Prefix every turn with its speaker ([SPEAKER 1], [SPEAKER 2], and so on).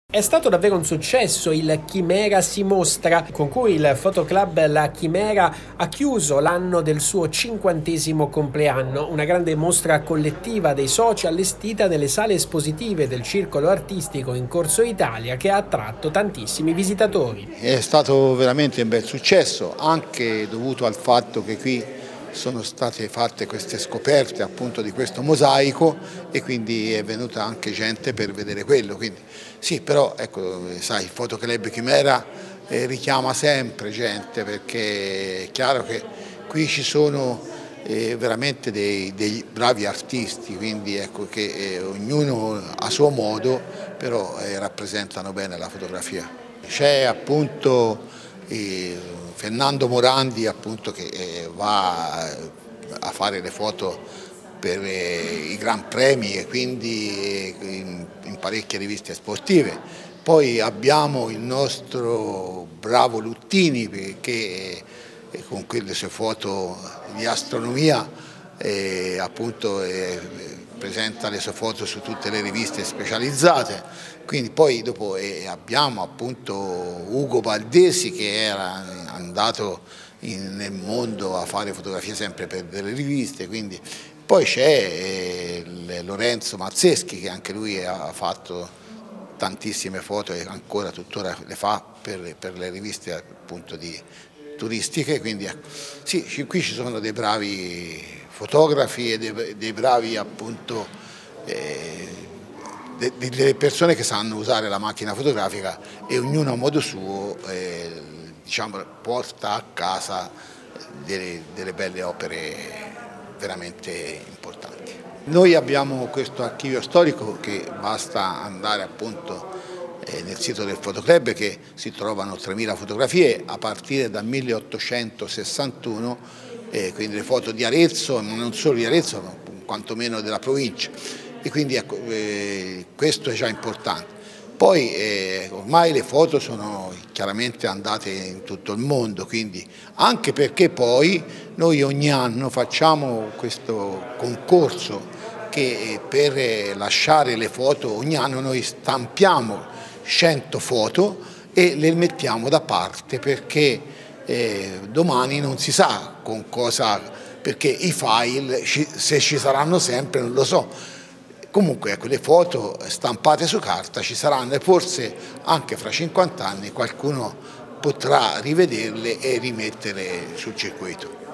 [SPEAKER 1] È stato davvero un successo il Chimera si mostra, con cui il fotoclub La Chimera ha chiuso l'anno del suo 50° compleanno, una grande mostra collettiva dei soci allestita nelle sale espositive del Circolo Artistico in Corso Italia che ha attratto tantissimi visitatori.
[SPEAKER 2] È stato veramente un bel successo, anche dovuto al fatto che qui sono state fatte queste scoperte appunto di questo mosaico e quindi è venuta anche gente per vedere quello. Quindi, sì, però ecco, sai, il Fotoclub Chimera richiama sempre gente perché è chiaro che qui ci sono veramente dei bravi artisti, quindi ecco che ognuno a suo modo però rappresentano bene la fotografia. C'è appunto Fernando Morandi appunto, che va a fare le foto per i Gran Premi e quindi in parecchie riviste sportive. Poi abbiamo il nostro bravo Luttini che con quelle sue foto di astronomia appunto presenta le sue foto su tutte le riviste specializzate. Quindi poi dopo abbiamo appunto Ugo Baldesi che era andato nel mondo a fare fotografie sempre per delle riviste, quindi poi c'è Lorenzo Mazzeschi che anche lui ha fatto tantissime foto e ancora tuttora le fa per le riviste appunto turistiche, quindi sì, qui ci sono dei bravi fotografi e dei bravi appunto delle persone che sanno usare la macchina fotografica e ognuno a modo suo diciamo, porta a casa delle belle opere veramente importanti. Noi abbiamo questo archivio storico che basta andare appunto nel sito del Fotoclub, che si trovano 3000 fotografie a partire dal 1861, quindi le foto di Arezzo, ma non solo di Arezzo, ma quantomeno della provincia, e quindi ecco, questo è già importante. Poi ormai le foto sono chiaramente andate in tutto il mondo, quindi anche perché poi noi ogni anno facciamo questo concorso che per lasciare le foto ogni anno noi stampiamo 100 foto e le mettiamo da parte perché domani non si sa con cosa, perché i file se ci saranno sempre non lo so. Comunque ecco, le foto stampate su carta ci saranno e forse anche fra 50 anni qualcuno potrà rivederle e rimettere sul circuito.